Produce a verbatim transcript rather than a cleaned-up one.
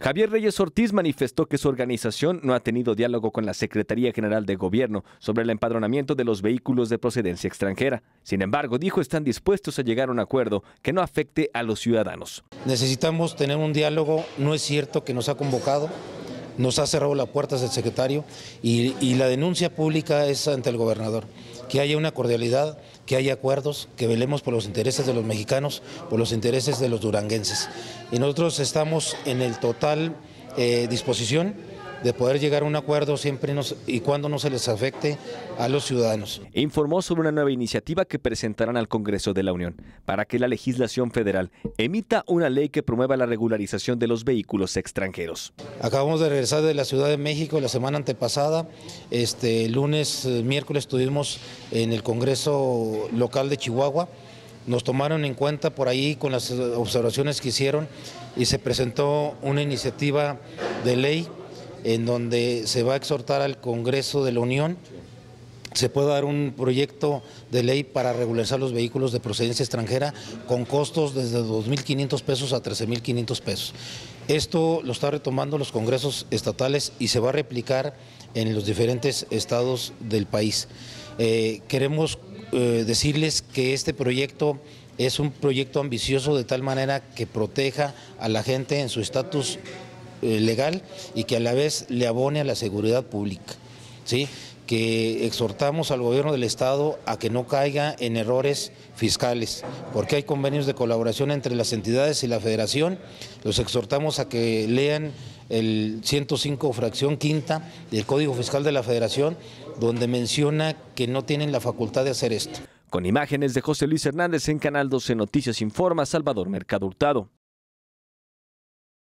Javier Reyes Ortiz manifestó que su organización no ha tenido diálogo con la Secretaría General de Gobierno sobre el empadronamiento de los vehículos de procedencia extranjera. Sin embargo, dijo están dispuestos a llegar a un acuerdo que no afecte a los ciudadanos. Necesitamos tener un diálogo, no es cierto que nos ha convocado, nos ha cerrado las puertas el secretario y, y la denuncia pública es ante el gobernador. Que haya una cordialidad, que haya acuerdos, que velemos por los intereses de los mexicanos, por los intereses de los duranguenses. Y nosotros estamos en el total eh, disposición de poder llegar a un acuerdo siempre nos, y cuando no se les afecte a los ciudadanos. Informó sobre una nueva iniciativa que presentarán al Congreso de la Unión para que la legislación federal emita una ley que promueva la regularización de los vehículos extranjeros. Acabamos de regresar de la Ciudad de México la semana antepasada, este lunes, miércoles estuvimos en el Congreso local de Chihuahua. Nos tomaron en cuenta por ahí con las observaciones que hicieron y se presentó una iniciativa de ley en donde se va a exhortar al Congreso de la Unión, se puede dar un proyecto de ley para regularizar los vehículos de procedencia extranjera con costos desde dos mil quinientos pesos a trece mil quinientos pesos. Esto lo está retomando los congresos estatales y se va a replicar en los diferentes estados del país. Eh, queremos eh, decirles que este proyecto es un proyecto ambicioso de tal manera que proteja a la gente en su estatus legal y que a la vez le abone a la seguridad pública, ¿sí? Que exhortamos al gobierno del estado a que no caiga en errores fiscales, porque hay convenios de colaboración entre las entidades y la federación. Los exhortamos a que lean el ciento cinco fracción quinta del Código Fiscal de la Federación, donde menciona que no tienen la facultad de hacer esto. Con imágenes de José Luis Hernández en Canal doce Noticias informa Salvador Mercado Hurtado.